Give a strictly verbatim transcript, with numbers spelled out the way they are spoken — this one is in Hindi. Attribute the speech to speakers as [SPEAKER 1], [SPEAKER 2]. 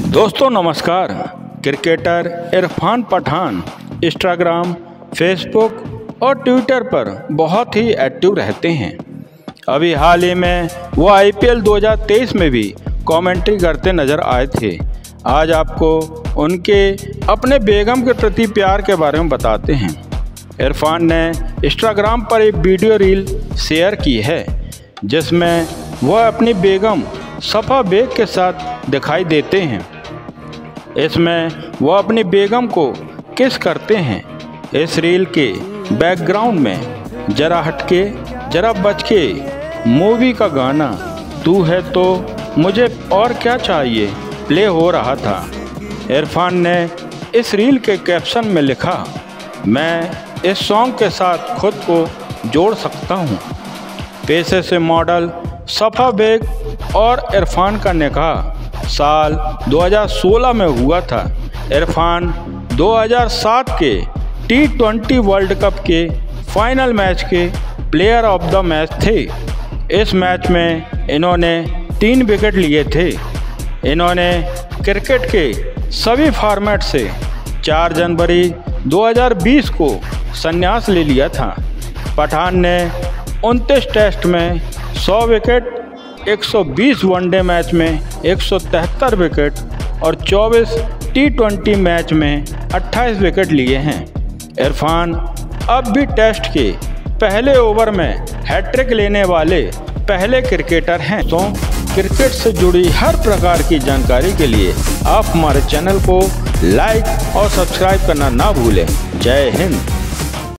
[SPEAKER 1] दोस्तों नमस्कार। Cricketer Irfan Pathan Instagram, Facebook और ट्विटर पर बहुत ही एक्टिव रहते हैं। अभी हाल ही में वो आईपीएल दो हज़ार तेईस में भी कमेंट्री करते नज़र आए थे। आज आपको उनके अपने बेगम के प्रति प्यार के बारे में बताते हैं। इरफान ने इंस्टाग्राम पर एक वीडियो रील शेयर की है जिसमें वह अपनी बेगम सफ़ा बेग के साथ दिखाई देते हैं। इसमें वह अपनी बेगम को किस करते हैं। इस रील के बैकग्राउंड में जरा हटके जरा बचके मूवी का गाना तू है तो मुझे और क्या चाहिए प्ले हो रहा था। इरफान ने इस रील के कैप्शन में लिखा, मैं इस सॉन्ग के साथ खुद को जोड़ सकता हूँ। पेशे से मॉडल सफ़ा बेग और इरफान का निकाह साल दो हज़ार सोलह में हुआ था। इरफान दो हज़ार सात के टी ट्वेंटी वर्ल्ड कप के फाइनल मैच के प्लेयर ऑफ द मैच थे। इस मैच में इन्होंने तीन विकेट लिए थे। इन्होंने क्रिकेट के सभी फॉर्मेट से चार जनवरी दो हज़ार बीस को संन्यास ले लिया था। पठान ने उनतीस टेस्ट में सौ विकेट, एक सौ बीस वनडे मैच में एक सौ तिहत्तर विकेट और चौबीस टी ट्वेंटी मैच में अट्ठाईस विकेट लिए हैं। इरफान अब भी टेस्ट के पहले ओवर में हैट्रिक लेने वाले पहले क्रिकेटर हैं। तो क्रिकेट से जुड़ी हर प्रकार की जानकारी के लिए आप हमारे चैनल को लाइक और सब्सक्राइब करना ना भूलें। जय हिंद।